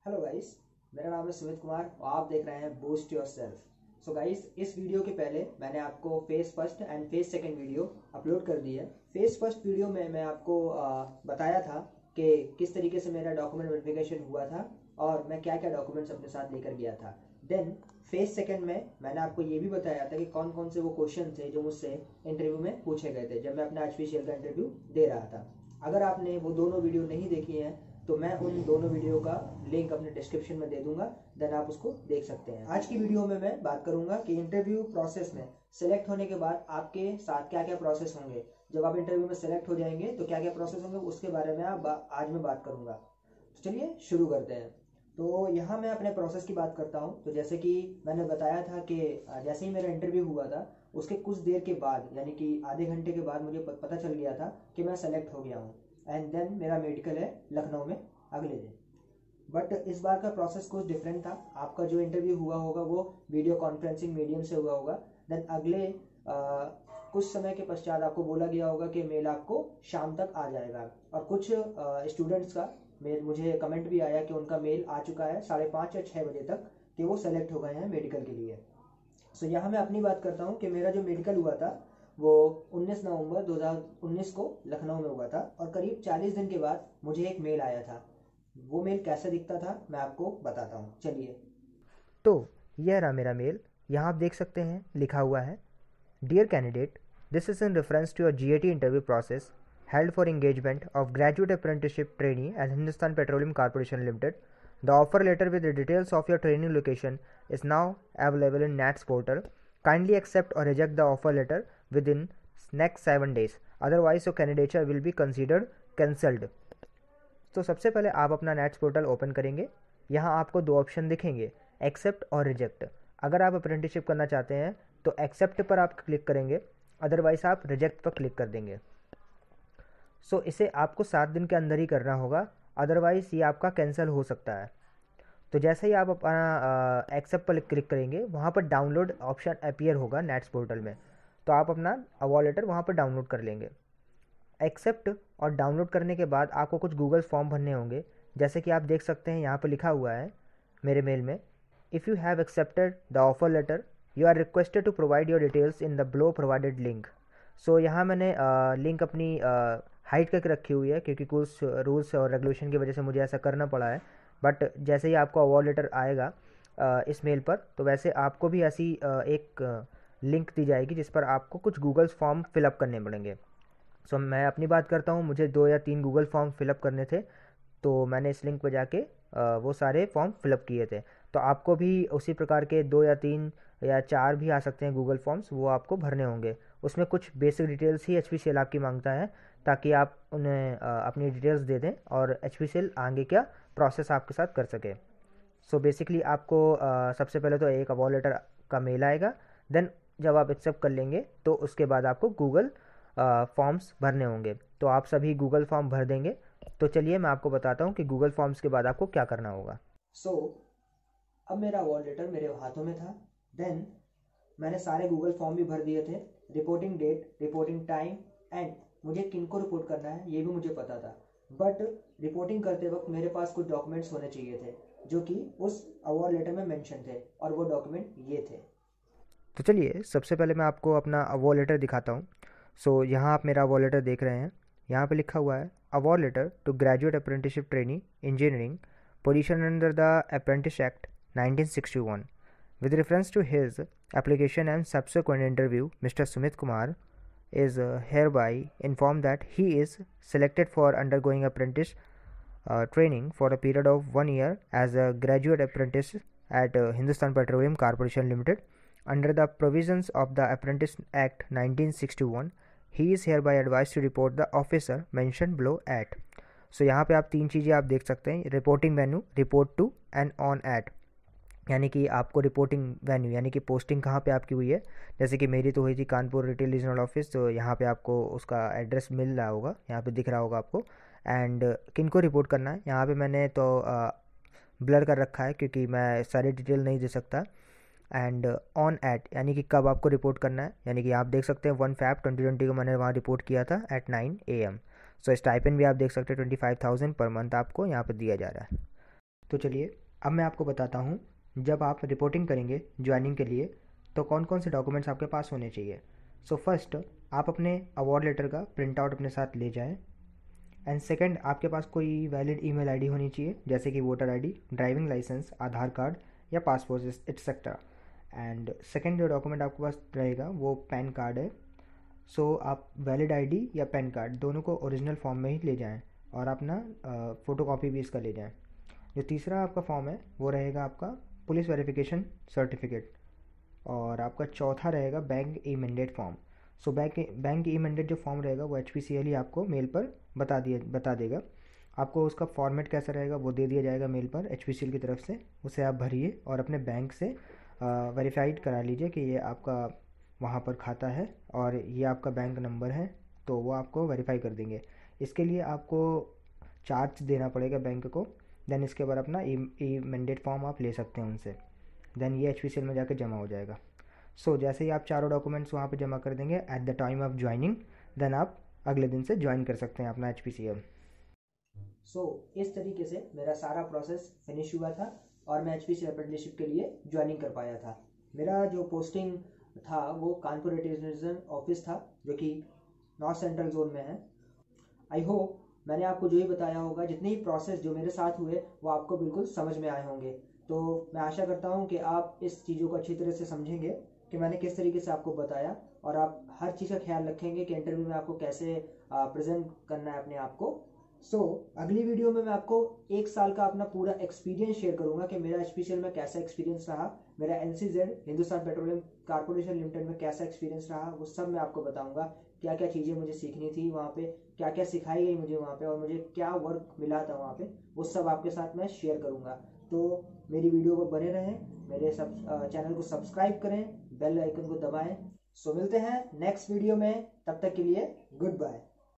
Hello guys, मेरा नाम है सुमित कुमार और आप देख रहे हैं बूस्ट योरसेल्फ। सो गाइस, इस वीडियो के पहले मैंने आपको phase first and phase second video upload कर दी है। फेज फर्स्ट वीडियो में मैं आपको बताया था कि किस तरीके से मेरा डॉक्यूमेंट वेरिफिकेशन हुआ था और मैं क्या क्या डॉक्यूमेंट्स अपने साथ लेकर गया था। देन फेज सेकंड में मैंने आपको ये भी बताया था कि कौन कौन से वो क्वेश्चन थे जो मुझसे इंटरव्यू में पूछे गए थे जब मैं अपना HPCL का इंटरव्यू दे रहा था। अगर आपने वो दोनों वीडियो नहीं देखी हैं तो मैं उन दोनों वीडियो का लिंक अपने डिस्क्रिप्शन में दे दूंगा, देन आप उसको देख सकते हैं। आज की वीडियो में मैं बात करूंगा कि इंटरव्यू प्रोसेस में सेलेक्ट होने के बाद आपके साथ क्या क्या प्रोसेस होंगे। जब आप इंटरव्यू में सेलेक्ट हो जाएंगे तो क्या क्या प्रोसेस होंगे उसके बारे में आज मैं बात करूंगा। तो चलिए शुरू करते हैं। तो यहाँ मैं अपने प्रोसेस की बात करता हूँ। तो जैसे कि मैंने बताया था कि जैसे ही मेरा इंटरव्यू हुआ था उसके कुछ देर के बाद यानी कि आधे घंटे के बाद मुझे पता चल गया था कि मैं सेलेक्ट हो गया हूँ। एंड देन मेरा मेडिकल है लखनऊ में अगले दिन। बट इस बार का प्रोसेस कुछ डिफरेंट था। आपका जो इंटरव्यू हुआ होगा वो वीडियो कॉन्फ्रेंसिंग मीडियम से हुआ होगा। देन अगले कुछ समय के पश्चात आपको बोला गया होगा कि मेल आपको शाम तक आ जाएगा। और कुछ स्टूडेंट्स का मेल मुझे कमेंट भी आया कि उनका मेल आ चुका है 5:30 या 6 बजे तक कि वो सेलेक्ट हो गए हैं मेडिकल के लिए। सो यहाँ मैं अपनी बात करता हूँ कि मेरा जो मेडिकल हुआ था वो 19 नवंबर 2019 को लखनऊ में हुआ था और करीब 40 दिन के बाद मुझे एक मेल आया था। वो मेल कैसे दिखता था मैं आपको बताता हूँ, चलिए। तो यह रहा मेरा मेल। यहाँ आप देख सकते हैं लिखा हुआ है, dear candidate, this is in reference to your GAT interview process held for engagement of graduate apprenticeship trainee at Hindustan Petroleum Corporation Limited. The offer letter with the details of your training location is now available in NATS portal. Kindly accept or reject the offer letter within next 7 days. Otherwise, your candidature will be considered cancelled. तो सबसे पहले आप अपना nets portal open करेंगे। यहाँ आपको दो option दिखेंगे, एक्सेप्ट और रिजेक्ट। अगर आप अप्रेंटिसशिप करना चाहते हैं तो एक्सेप्ट पर आप क्लिक करेंगे, अदरवाइज आप रिजेक्ट पर क्लिक कर देंगे। सो इसे आपको 7 दिन के अंदर ही करना होगा, अदरवाइज़ ये आपका कैंसिल हो सकता है। तो जैसे ही आप अपना एक्सेप्ट पर क्लिक करेंगे वहाँ पर डाउनलोड ऑप्शन अपीयर होगा नेट्स पोर्टल में, तो आप अपना अवॉर्ड लेटर वहाँ पर डाउनलोड कर लेंगे। एक्सेप्ट और डाउनलोड करने के बाद आपको कुछ गूगल फॉर्म भरने होंगे। जैसे कि आप देख सकते हैं यहाँ पर लिखा हुआ है मेरे मेल में, if you have accepted the offer letter you are requested to provide your details in the below provided link. So यहाँ मैंने लिंक अपनी हाइड करके रखी हुई है क्योंकि कुछ रूल्स और रेगुलेशन की वजह से मुझे ऐसा करना पड़ा है। बट जैसे ही आपको अवॉर्ड लेटर आएगा इस मेल पर, तो वैसे आपको भी ऐसी एक लिंक दी जाएगी जिस पर आपको कुछ गूगल फॉर्म फिलअप करने पड़ेंगे। सो मैं अपनी बात करता हूँ, मुझे 2 या 3 गूगल फॉर्म फिलअप करने थे, तो मैंने इस लिंक पर जाके वो सारे फॉर्म फिलअप किए थे। तो आपको भी उसी प्रकार के 2 या 3 या 4 भी आ सकते हैं गूगल फॉर्म्स, वो आपको भरने होंगे। उसमें कुछ बेसिक डिटेल्स ही HPCL आपकी मांगता है ताकि आप उन्हें अपनी डिटेल्स दे दें और HPCL आगे क्या प्रोसेस आपके साथ कर सके। सो बेसिकली आपको सबसे पहले तो एक अवॉर्ड लेटर का मेल आएगा। देन जब आप एक्सेप्ट कर लेंगे तो उसके बाद आपको गूगल फॉर्म्स भरने होंगे। तो आप सभी गूगल फॉर्म भर देंगे। तो चलिए मैं आपको बताता हूँ कि गूगल फॉर्म्स के बाद आपको क्या करना होगा। सो अब मेरा अवॉर्ड लेटर मेरे हाथों में था। देन मैंने सारे गूगल फॉर्म भी भर दिए थे। Reporting date, reporting time and मुझे किनको रिपोर्ट करना है ये भी मुझे पता था। बट रिपोर्टिंग करते वक्त मेरे पास कुछ डॉक्यूमेंट्स होने चाहिए थे जो कि उस अवॉर्ड लेटर में मेंशन थे और वो डॉक्यूमेंट ये थे। तो चलिए सबसे पहले मैं आपको अपना अवॉर्ड लेटर दिखाता हूँ। सो यहाँ आप मेरा अवॉर्ड लेटर देख रहे हैं, यहाँ पे लिखा हुआ है award letter to graduate apprenticeship trainee engineering position under the apprentice act 1961 with reference to his application and subsequent interview. Mr. Sumit Kumar is hereby informed that he is selected for undergoing apprentice training for a period of 1 year as a graduate apprentice at Hindustan Petroleum Corporation Limited under the provisions of the Apprentice Act 1961. He is hereby advised to report the officer mentioned below at. So यहाँ पे आप 3 चीज़ें आप देख सकते हैं, reporting venue, report to and on at. यानी कि आपको रिपोर्टिंग वेन्यू यानी कि पोस्टिंग कहाँ पे आपकी हुई है। जैसे कि मेरी तो हुई थी कानपुर रिटेल रीजनल ऑफिस, तो यहाँ पे आपको उसका एड्रेस मिल रहा होगा, यहाँ पे दिख रहा होगा आपको। एंड किन को रिपोर्ट करना है, यहाँ पे मैंने तो ब्लर कर रखा है क्योंकि मैं सारी डिटेल नहीं दे सकता। एंड ऑन एट यानी कि कब आपको रिपोर्ट करना है, यानी कि आप देख सकते हैं 1 Feb 2020 को मैंने वहाँ रिपोर्ट किया था एट 9 AM। सो स्टाइपेंड भी आप देख सकते हैं 25,000 पर मंथ आपको यहाँ पर दिया जा रहा है। तो चलिए अब मैं आपको बताता हूँ जब आप रिपोर्टिंग करेंगे ज्वाइनिंग के लिए तो कौन कौन से डॉक्यूमेंट्स आपके पास होने चाहिए। सो फर्स्ट, आप अपने अवार्ड लेटर का प्रिंट आउट अपने साथ ले जाएं। एंड सेकंड, आपके पास कोई वैलिड ईमेल आईडी होनी चाहिए, जैसे कि voter ID, driving licence, Aadhaar card या पासपोर्ट एट्सेट्रा। एंड सेकंड जो डॉक्यूमेंट आपके पास रहेगा वो पैन कार्ड है। सो आप वैलिड आईडी या पैन कार्ड दोनों को ओरिजिनल फॉर्म में ही ले जाएं और अपना फ़ोटोकॉपी भी इसका ले जाएं। जो तीसरा आपका फॉर्म है वो रहेगा आपका पुलिस वेरिफिकेशन सर्टिफिकेट, और आपका चौथा रहेगा bank e mandate form. So bank e mandate जो फॉर्म रहेगा वो HPCL ही आपको मेल पर बता देगा। आपको उसका फॉर्मेट कैसा रहेगा वो दे दिया जाएगा मेल पर HPCL की तरफ से। उसे आप भरिए और अपने बैंक से वेरीफाइड करा लीजिए कि ये आपका वहाँ पर खाता है और ये आपका बैंक नंबर है, तो वो आपको वेरीफाई कर देंगे। इसके लिए आपको चार्ज देना पड़ेगा बैंक को। देन इसके बाद अपना ई मैंडेट फॉर्म आप ले सकते हैं उनसे। देन ये HPCL में जाकर जमा हो जाएगा। सो जैसे ही आप चारों डॉक्यूमेंट्स वहाँ पे जमा कर देंगे at the time of joining, then आप अगले दिन से ज्वाइन कर सकते हैं अपना HPCL। सो इस तरीके से मेरा सारा प्रोसेस फिनिश हुआ था और मैं HPCL अप्रेंटिसशिप के लिए ज्वाइनिंग कर पाया था। मेरा जो पोस्टिंग था वो कानपुर रीजन ऑफिस था, जो कि नॉर्थ सेंट्रल जोन में है। आई होप मैंने आपको जो ही बताया होगा, जितने ही प्रोसेस जो मेरे साथ हुए वो आपको बिल्कुल समझ में आए होंगे। तो मैं आशा करता हूँ कि आप इस चीज़ों को अच्छी तरह से समझेंगे कि मैंने किस तरीके से आपको बताया, और आप हर चीज़ का ख्याल रखेंगे कि इंटरव्यू में आपको कैसे प्रेजेंट करना है अपने आप को। सो अगली वीडियो में मैं आपको 1 साल का अपना पूरा एक्सपीरियंस शेयर करूंगा कि मेरा HPCL में कैसा एक्सपीरियंस रहा, मेरा NCZ Hindustan Petroleum Corporation Limited में कैसा एक्सपीरियंस रहा, वो सब मैं आपको बताऊंगा। क्या क्या चीज़ें मुझे सीखनी थी वहाँ पे, क्या क्या सिखाई गई मुझे वहाँ पे, और मुझे क्या वर्क मिला था वहाँ पे, वो सब आपके साथ मैं शेयर करूँगा। तो मेरी वीडियो पर बने रहें, मेरे चैनल को सब्सक्राइब करें, बेल आइकन को दबाएं। सो मिलते हैं नेक्स्ट वीडियो में, तब तक के लिए गुड बाय।